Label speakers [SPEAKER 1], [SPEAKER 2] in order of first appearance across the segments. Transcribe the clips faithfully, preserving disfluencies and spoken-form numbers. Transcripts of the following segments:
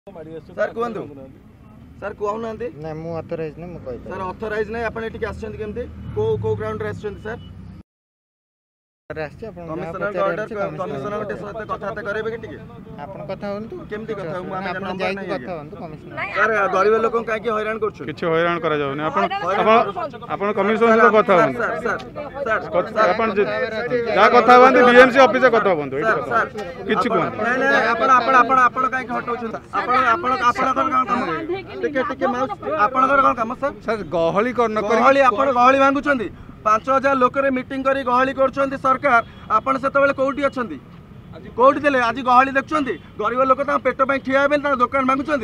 [SPEAKER 1] Sir कहतु sir कहूना
[SPEAKER 2] ना मु ऑथराइज नहीं मु कहि
[SPEAKER 1] सर ऑथराइज नहीं आपण एठी आछन केमते को को ग्राउंड रे आछन सर कमिशनर ऑर्डर कमिशनर के साथ कथा करेबे कि टिके आपण कथा होंतु केमती कथा हम आपण जाई कथा होंतु कमिशनर सर गरीब लोक काहे कि हैरान करछु
[SPEAKER 3] किछ हैरान करा जाउ नै आपण आपण आपण कमिशनर से कथा होंतु
[SPEAKER 1] सर सर सर
[SPEAKER 3] आपण जा कथा होंतु डीएमसी ऑफिस से कथा होंतु
[SPEAKER 1] सर
[SPEAKER 3] किछ कोन
[SPEAKER 1] नै नै आपण आपण आपण आपण काहे कि हटौ छु आपण आपण आपण कर काम टिके टिके माउस आपण कर काम सर
[SPEAKER 3] सर गहली कर न
[SPEAKER 1] गहली आपण गहली मांगु छंदी पांच हजार लोक मीटिंग करी गहली कर सरकार आपण से कौटी अच्छा कौटी देले आज गहली देखुं गरीब लोक पेट पर ठिया दुकान मांगुं सर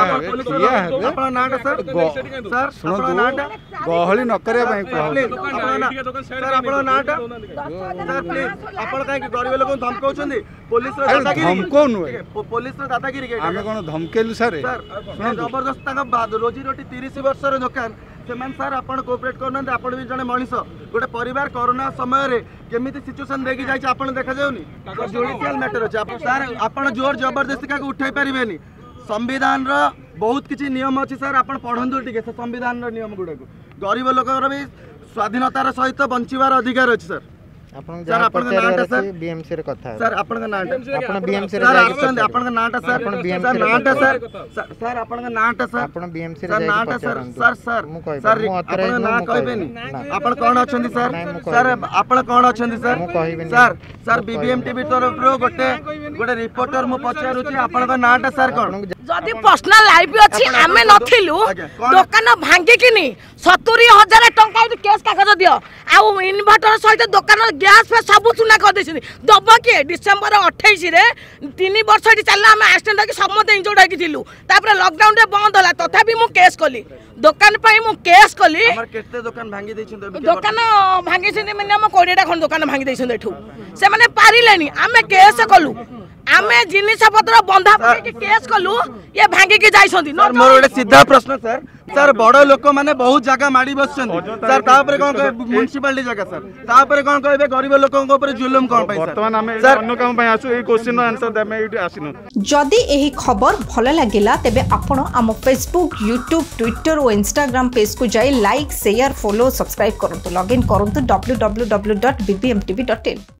[SPEAKER 1] सर
[SPEAKER 3] गहली न करे
[SPEAKER 1] सर आप नाटा सर प्लीज आप गरीब लोक धमकाउछंदी पुलिस
[SPEAKER 3] धमकाउनु
[SPEAKER 1] पुलिस दादागिरी
[SPEAKER 3] आमे कोन धमकेलु सर
[SPEAKER 1] जबरदस्त रोजी रोटी तीस वर्ष दुकान से सर आप कोऑपरेट करना आप भी जड़े मनीष गोटे परिवार कोरोना समय केमी सिचुएसन देखी जाए आप देखा जाऊनी जुडिशियल मैटर अच्छे सर आप जोर जबरदस्ती क्या उठे पारे संविधान बहुत किसी नियम अच्छी सर आप पढ़ु टे संविधान नियम गुड़ा गरीब लोक भी स्वाधीनतार सहित बंचार अधिकार अच्छे सर
[SPEAKER 2] सर आपण नाटा सर बीएमसी रे कथा
[SPEAKER 1] सर आपण नाटा
[SPEAKER 2] आपण बीएमसी रे
[SPEAKER 1] सर आछन आपण नाटा सर
[SPEAKER 2] आपण बीएमसी
[SPEAKER 1] सर नाटा सर सर आपण नाटा सर
[SPEAKER 2] आपण बीएमसी रे
[SPEAKER 1] नाटा सर सर सर सर आपण ना कहबेनी आपण कोन अछंदी सर सर आपण कोन अछंदी सर सर सर बीबीएमटीवी तरफ रो गोटे गोटे रिपोर्टर मु पचारुची आपण का नाटा सर कोन
[SPEAKER 4] जदि पर्सनल लाइफ अछि हमें नथिलु दुकान भांगी किनी सत्तरी हजार टंका केस कागज दियो आ इन्वर्टर सहित दुकान गैस पे सब चुना कर देछिन दब के डिसेंबर अट्ठाईस रे तीन वर्ष चलला हम एक्सीडेंट कि समस्त इंजर्ड होई थिलु तापर लॉकडाउन रे बंद होला तथापि मु केस कली दुकान पई मु केस कली
[SPEAKER 1] हमर केते दुकान भांगी दैछिन
[SPEAKER 4] दुकान भांगी छिन मिनिमम बीस टा खन दुकान भांगी दैछिन एठू से माने पारिलेनी हमें केस कलु आमे जिनिस पत्र बंधा पके केस कलु ये भांगी के जाई छथि
[SPEAKER 1] सर मोर एक सीधा प्रश्न सर सर बड़ लोक माने बहुत जगह माडी बसछन सर तापर कोन म्युनिसिपालिटी जगह सर तापर कोन कहबे गरीब लोकन ऊपर जुलुम कोन पई
[SPEAKER 3] वर्तमान हम अन्य काम पई आसु ए क्वेश्चन आंसर देमे इटी आसिनु
[SPEAKER 5] जदि एही खबर भल लागिला तेबे आपण हम फेसबुक यूट्यूब ट्विटर और इंस्टाग्राम पेज को जाई लाइक शेयर फॉलो सब्सक्राइब करंतु लॉगिन करंतु W W W dot B B M T V dot इन।